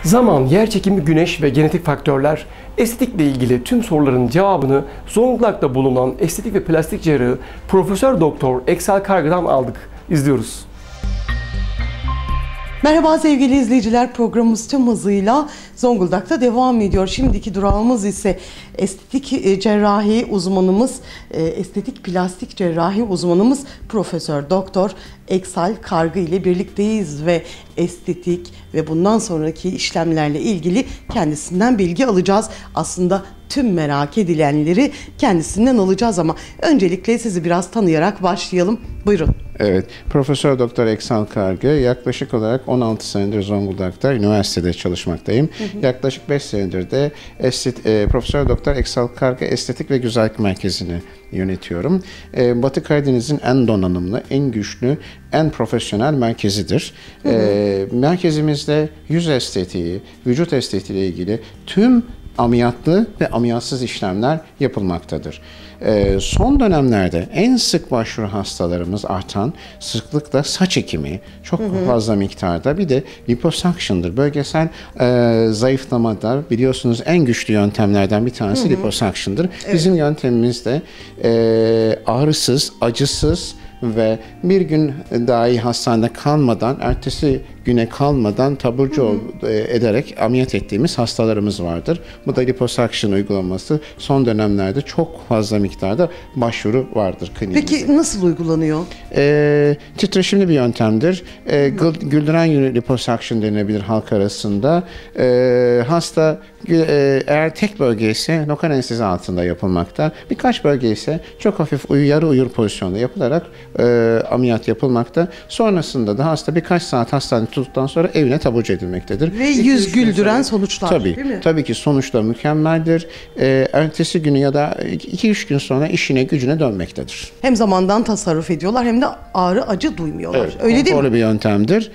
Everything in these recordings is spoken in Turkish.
Zaman, yerçekimi, güneş ve genetik faktörler estetikle ilgili tüm soruların cevabını Zonguldak'ta bulunan estetik ve plastik cerrahı Profesör Doktor Eksel Kargı'dan aldık. İzliyoruz. Merhaba sevgili izleyiciler, programımız tüm hızıyla Zonguldak'ta devam ediyor. Şimdiki durağımız ise estetik cerrahi uzmanımız, estetik plastik cerrahi uzmanımız Profesör Doktor Eksel Kargı ile birlikteyiz ve estetik ve bundan sonraki işlemlerle ilgili kendisinden bilgi alacağız. Aslında tüm merak edilenleri kendisinden alacağız ama öncelikle sizi biraz tanıyarak başlayalım. Buyurun. Evet, Profesör Doktor Eksel Kargı, yaklaşık olarak 16 senedir Zonguldak'ta üniversitede çalışmaktayım. Yaklaşık 5 senedir de Profesör Doktor Eksel Kargı Estetik ve Güzellik Merkezi'ni yönetiyorum. Batı Karadeniz'in en donanımlı, en güçlü, en profesyonel merkezidir. Merkezimizde yüz estetiği, vücut estetiği ile ilgili tüm ameliyatlı ve ameliyatsız işlemler yapılmaktadır. Son dönemlerde en sık başvuru hastalarımız artan sıklıkla saç ekimi, çok fazla miktarda, bir de liposuction'dır. Bölgesel zayıflamada biliyorsunuz en güçlü yöntemlerden bir tanesi liposuction'dır. Evet. Bizim yöntemimiz de ağrısız, acısız ve bir gün dahi hastanede kalmadan, ertesi güne kalmadan taburcu ederek ameliyat ettiğimiz hastalarımız vardır. Bu da liposuction uygulaması son dönemlerde çok fazla miktarda başvuru vardır kliniğimizde. Peki nasıl uygulanıyor? Titreşimli bir yöntemdir. Güldüren liposuction denilebilir halk arasında. Hasta eğer tek bölge ise lokal anestezi altında yapılmakta. Birkaç bölge ise çok hafif yarı uyur pozisyonda yapılarak ameliyat yapılmakta. Sonrasında da hasta birkaç saat hastanede tuttuktan sonra evine taburcu edilmektedir. Ve yüz güldüren sonuçlar, değil mi? Tabii ki sonuçlar mükemmeldir. Ertesi günü ya da 2-3 gün sonra işine gücüne dönmektedir. Hem zamandan tasarruf ediyorlar hem de ağrı acı duymuyorlar. Evet, öyle değil mi? Konforlu bir yöntemdir.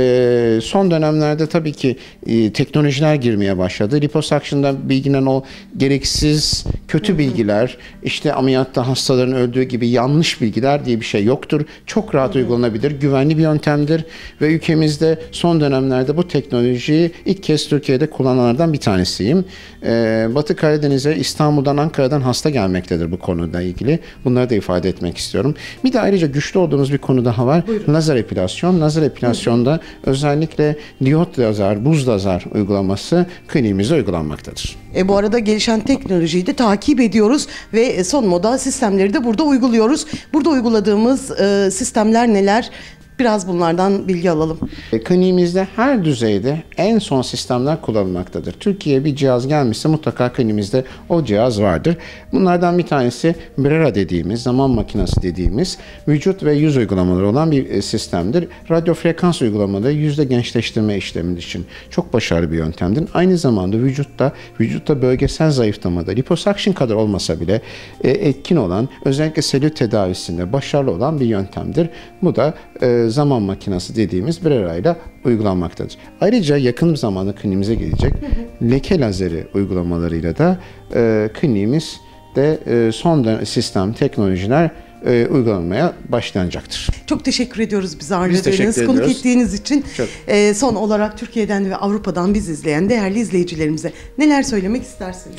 Son dönemlerde tabii ki teknolojiler girmeye başladı. Liposuction'da bilgilenen o gereksiz kötü bilgiler, işte ameliyatta hastaların öldüğü gibi yanlış bilgiler diye bir şey yoktur. Çok rahat uygulanabilir, güvenli bir yöntemdir ve ülkemizde son dönemlerde bu teknolojiyi ilk kez Türkiye'de kullananlardan bir tanesiyim. Batı Karadeniz'e İstanbul'dan, Ankara'dan hasta gelmektedir bu konuda ilgili. Bunları da ifade etmek istiyorum. Bir de ayrıca güçlü olduğumuz bir konu daha var. Buyurun. Lazer epilasyon. Lazer epilasyonda özellikle diyot lazer, buz lazer uygulaması kliniğimizde uygulanmaktadır. Bu arada gelişen teknolojiyi de takip ediyoruz ve son moda sistemleri de burada uyguluyoruz. Burada uyguladığımız sistemler neler? Biraz bunlardan bilgi alalım. Kliniğimizde her düzeyde en son sistemler kullanılmaktadır. Türkiye'ye bir cihaz gelmişse mutlaka kliniğimizde o cihaz vardır. Bunlardan bir tanesi Brera dediğimiz, zaman makinesi dediğimiz vücut ve yüz uygulamaları olan bir sistemdir. Radyo frekans uygulamaları yüzde gençleştirme işlemi için çok başarılı bir yöntemdir. Aynı zamanda vücutta bölgesel zayıflamada liposuction kadar olmasa bile etkin olan, özellikle selülit tedavisinde başarılı olan bir yöntemdir. Bu da zaman makinesi dediğimiz Brera ile uygulanmaktadır. Ayrıca yakın bir zamanda kliniğimize gelecek leke lazeri uygulamalarıyla da kliniğimizde son sistem teknolojiler uygulanmaya başlanacaktır. Çok teşekkür ediyoruz bizi ağırladığınız, konuk ettiğiniz için. Son olarak Türkiye'den ve Avrupa'dan bizi izleyen değerli izleyicilerimize neler söylemek istersiniz?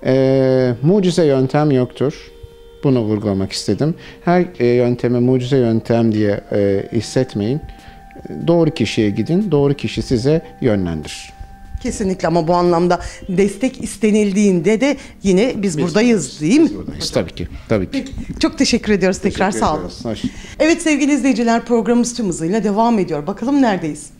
Mucize yöntem yoktur. Bunu vurgulamak istedim. Her yönteme mucize yöntem diye hissetmeyin. Doğru kişiye gidin, doğru kişi size yönlendirir. Kesinlikle, ama bu anlamda destek istenildiğinde de yine biz buradayız, değil mi? Biz buradayız, tabii ki. Tabii ki. Peki, çok teşekkür ediyoruz tekrar, sağ olun. Evet sevgili izleyiciler, programımız tüm hızıyla devam ediyor. Bakalım neredeyiz?